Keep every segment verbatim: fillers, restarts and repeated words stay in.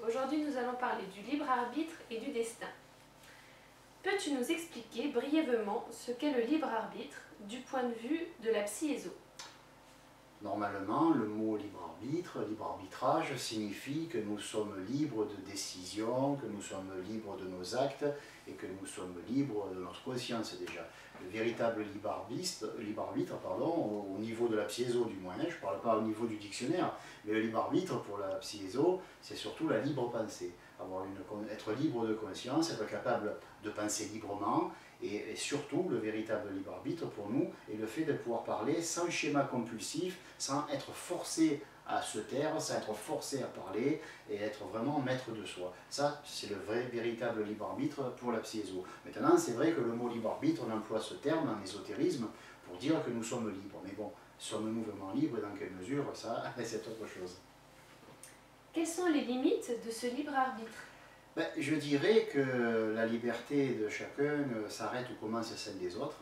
Aujourd'hui, nous allons parler du libre arbitre et du destin. Peux-tu nous expliquer brièvement ce qu'est le libre arbitre du point de vue de la psy-éso? Normalement, le mot libre arbitre, libre arbitrage, signifie que nous sommes libres de décision, que nous sommes libres de nos actes et que nous sommes libres de notre conscience déjà. Le véritable libre arbitre, libre arbitre pardon, au niveau de la psy-éso du moins, je ne parle pas au niveau du dictionnaire, mais le libre arbitre pour la psy-éso, c'est surtout la libre pensée. Avoir une, être libre de conscience, être capable de penser librement, et, et surtout le véritable libre arbitre pour nous est le fait de pouvoir parler sans schéma compulsif, sans être forcé à se taire, sans être forcé à parler et être vraiment maître de soi. Ça, c'est le vrai, véritable libre arbitre pour la psy-éso. Maintenant, c'est vrai que le mot libre arbitre, on emploie ce terme en ésotérisme pour dire que nous sommes libres. Mais bon, sommes-nous vraiment libres et dans quelle mesure? Ça, c'est autre chose. Quelles sont les limites de ce libre arbitre? Ben, je dirais que la liberté de chacun s'arrête où commence celle des autres.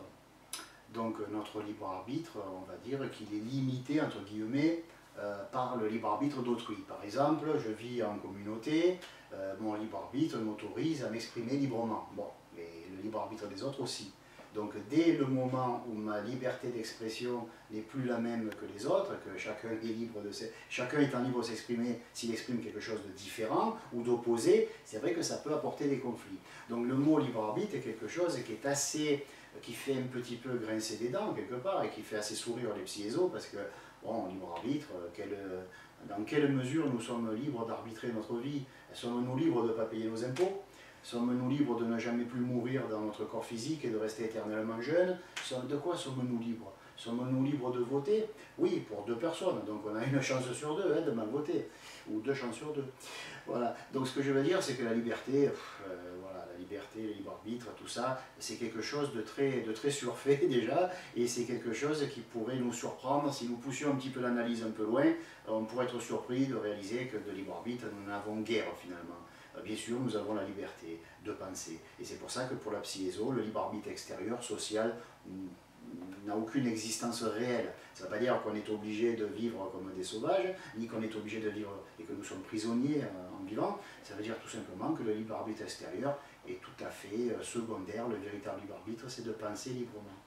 Donc notre libre arbitre, on va dire qu'il est limité, entre guillemets, euh, par le libre arbitre d'autrui. Par exemple, je vis en communauté, euh, mon libre arbitre m'autorise à m'exprimer librement. Bon, mais le libre arbitre des autres aussi. Donc dès le moment où ma liberté d'expression n'est plus la même que les autres, que chacun est libre de chacun étant libre de s'exprimer s'il exprime quelque chose de différent ou d'opposé, c'est vrai que ça peut apporter des conflits. Donc le mot libre arbitre est quelque chose qui est assez, qui fait un petit peu grincer des dents quelque part et qui fait assez sourire les psy-éso parce que, bon, libre arbitre, quel, dans quelle mesure nous sommes libres d'arbitrer notre vie? Sommes-nous libres de ne pas payer nos impôts? Sommes-nous libres de ne jamais plus mourir dans notre corps physique et de rester éternellement jeunes? De quoi sommes-nous libres? Sommes-nous libres de voter? Oui, pour deux personnes, donc on a une chance sur deux hein, de mal voter, ou deux chances sur deux. Voilà, donc ce que je veux dire, c'est que la liberté, pff, euh, voilà, la liberté, le libre arbitre, tout ça, c'est quelque chose de très, de très surfait déjà, et c'est quelque chose qui pourrait nous surprendre. Si nous poussions un petit peu l'analyse un peu loin, on pourrait être surpris de réaliser que de libre arbitre, nous n'avons guère finalement. Bien sûr, nous avons la liberté de penser. Et c'est pour ça que pour la psy-éso, le libre arbitre extérieur, social, n'a aucune existence réelle. Ça ne veut pas dire qu'on est obligé de vivre comme des sauvages, ni qu'on est obligé de vivre et que nous sommes prisonniers en vivant. Ça veut dire tout simplement que le libre arbitre extérieur est tout à fait secondaire. Le véritable libre arbitre, c'est de penser librement.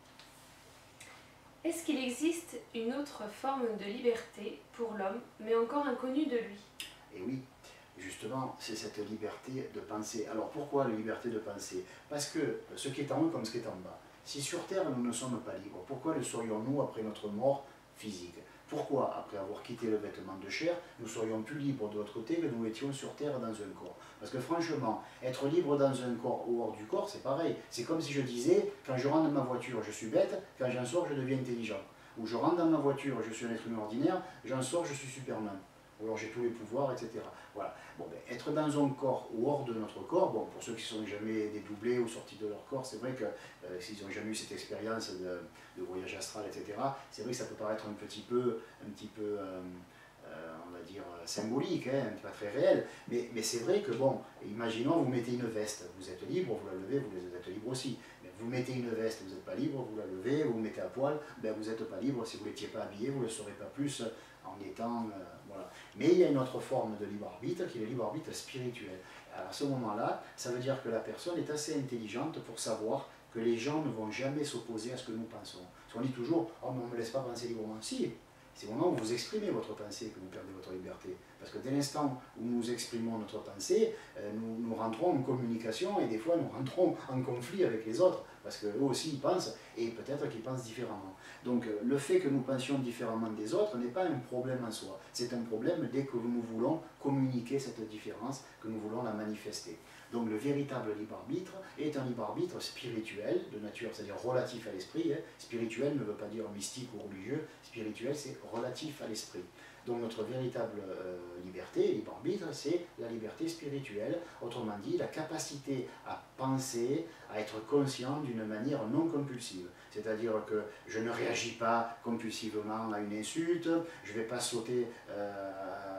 Est-ce qu'il existe une autre forme de liberté pour l'homme, mais encore inconnue de lui? Eh oui. Justement, c'est cette liberté de penser. Alors pourquoi la liberté de penser? Parce que ce qui est en haut comme ce qui est en bas. Si sur Terre nous ne sommes pas libres, pourquoi le serions-nous après notre mort physique? Pourquoi, après avoir quitté le vêtement de chair, nous serions plus libres de l'autre côté que nous étions sur Terre dans un corps? Parce que franchement, être libre dans un corps ou hors du corps, c'est pareil. C'est comme si je disais, quand je rentre dans ma voiture, je suis bête, quand j'en sors, je deviens intelligent. Ou je rentre dans ma voiture, je suis un être humain ordinaire, j'en sors, je suis Superman. Ou alors j'ai tous les pouvoirs, et cetera. Voilà. Bon, ben, être dans un corps ou hors de notre corps, bon, pour ceux qui ne sont jamais dédoublés ou sortis de leur corps, c'est vrai que euh, s'ils n'ont jamais eu cette expérience de, de voyage astral, et cetera, c'est vrai que ça peut paraître un petit peu, un petit peu euh, euh, on va dire, symbolique, hein, pas très réel, mais, mais c'est vrai que, bon, imaginons, vous mettez une veste, vous êtes libre, vous la levez, vous êtes libre aussi. Mais vous mettez une veste, vous n'êtes pas libre, vous la levez, vous vous mettez à poil, ben vous n'êtes pas libre, si vous n'étiez pas habillé, vous ne le saurez pas plus en étant, euh, voilà. Mais il y a une autre forme de libre arbitre, qui est le libre arbitre spirituel. Alors à ce moment-là, ça veut dire que la personne est assez intelligente pour savoir que les gens ne vont jamais s'opposer à ce que nous pensons. Parce qu'on dit toujours, oh mais on ne me laisse pas penser librement. Si, c'est au moment où vous exprimez votre pensée que vous perdez votre liberté. Parce que dès l'instant où nous exprimons notre pensée, euh, nous, nous rentrons en communication et des fois nous rentrons en conflit avec les autres. Parce qu'eux aussi ils pensent et peut-être qu'ils pensent différemment. Donc euh, le fait que nous pensions différemment des autres n'est pas un problème en soi. C'est un problème dès que nous voulons communiquer cette différence, que nous voulons la manifester. Donc le véritable libre arbitre est un libre arbitre spirituel, de nature, c'est-à-dire relatif à l'esprit. Hein. Spirituel ne veut pas dire mystique ou religieux, spirituel c'est relatif à l'esprit. Donc notre véritable euh, liberté, libre arbitre, c'est la liberté spirituelle, autrement dit la capacité à penser, à être conscient d'une manière non compulsive. C'est-à-dire que je ne réagis pas compulsivement à une insulte, je ne vais pas sauter euh,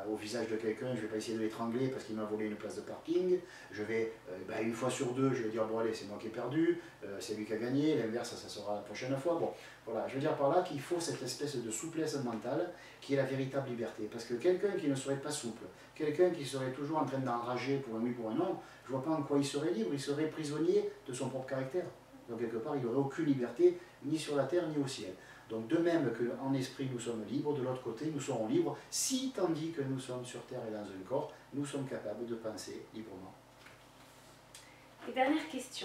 au visage de quelqu'un, je ne vais pas essayer de l'étrangler parce qu'il m'a volé une place de parking. Je vais, euh, ben, une fois sur deux, je vais dire, bon allez, c'est moi qui ai perdu, euh, c'est lui qui a gagné, l'inverse, ça sera la prochaine fois. Bon, voilà, je veux dire par là qu'il faut cette espèce de souplesse mentale qui est la véritable liberté. Parce que quelqu'un qui ne serait pas souple, quelqu'un qui serait toujours en train d'enrager pour un oui, pour un non, je ne vois pas en quoi il serait libre, il serait prisonnier de son propre caractère. Donc quelque part, il n'aurait aucune liberté, ni sur la terre, ni au ciel. Donc de même qu'en esprit nous sommes libres, de l'autre côté nous serons libres, si tandis que nous sommes sur terre et dans un corps, nous sommes capables de penser librement. Et dernière question.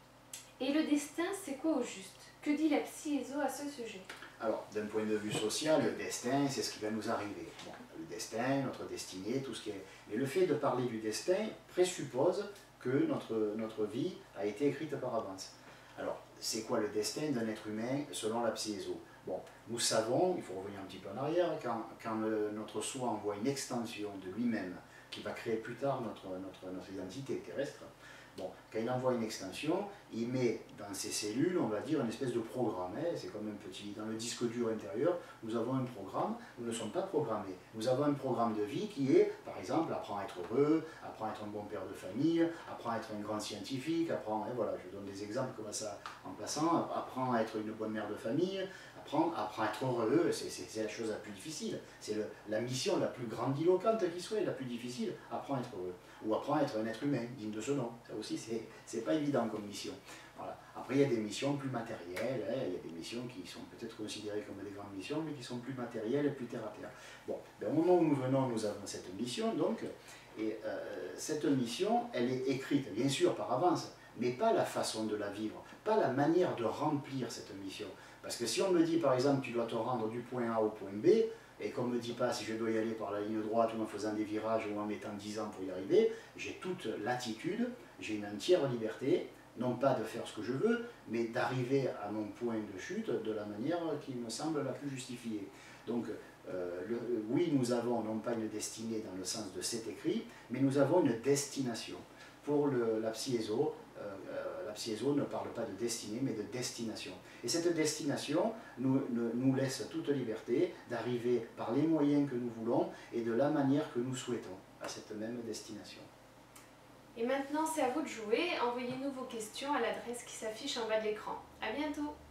Et le destin, c'est quoi au juste? Que dit la psy-éso à ce sujet? Alors, d'un point de vue social, le destin, c'est ce qui va nous arriver. Bon, le destin, notre destinée, tout ce qui est... Mais le fait de parler du destin présuppose que notre, notre vie a été écrite par avance. Alors, c'est quoi le destin d'un être humain selon la psy-éso? Bon, nous savons, il faut revenir un petit peu en arrière, quand, quand le, notre soi envoie une extension de lui-même qui va créer plus tard notre, notre, notre identité terrestre, bon, quand il envoie une extension, il met dans ses cellules, on va dire, une espèce de programme. Hein, c'est comme un petit... Dans le disque dur intérieur, nous avons un programme, nous ne sommes pas programmés. Nous avons un programme de vie qui est, par exemple, apprends à être heureux, apprends à être un bon père de famille, apprends à être un grand scientifique, apprends, hein, voilà, je donne des exemples comme ça en passant, apprends à être une bonne mère de famille, apprends, apprends à être heureux, c'est la chose la plus difficile. C'est la mission la plus grandiloquente qui soit, la plus difficile, apprends à être heureux. Ou apprends à être un être humain, digne de ce nom. Ça aussi, c'est pas évident comme mission. Voilà. Après, il y a des missions plus matérielles, hein. Il y a des missions qui sont peut-être considérées comme des grandes missions, mais qui sont plus matérielles et plus terre à terre. Bon, ben, au moment où nous venons, nous avons cette mission, donc, et euh, cette mission, elle est écrite, bien sûr, par avance, mais pas la façon de la vivre, pas la manière de remplir cette mission. Parce que si on me dit, par exemple, tu dois te rendre du point A au point B, et qu'on ne me dit pas si je dois y aller par la ligne droite ou en faisant des virages ou en mettant dix ans pour y arriver, j'ai toute latitude, j'ai une entière liberté, non pas de faire ce que je veux, mais d'arriver à mon point de chute de la manière qui me semble la plus justifiée. Donc, euh, le, oui, nous avons non pas une destinée dans le sens de cet écrit, mais nous avons une destination. Pour le, la psy-éso, euh, euh, la psy-éso ne parle pas de destinée, mais de destination. Et cette destination nous, nous, nous laisse toute liberté d'arriver par les moyens que nous voulons et de la manière que nous souhaitons à cette même destination. Et maintenant, c'est à vous de jouer. Envoyez-nous vos questions à l'adresse qui s'affiche en bas de l'écran. À bientôt!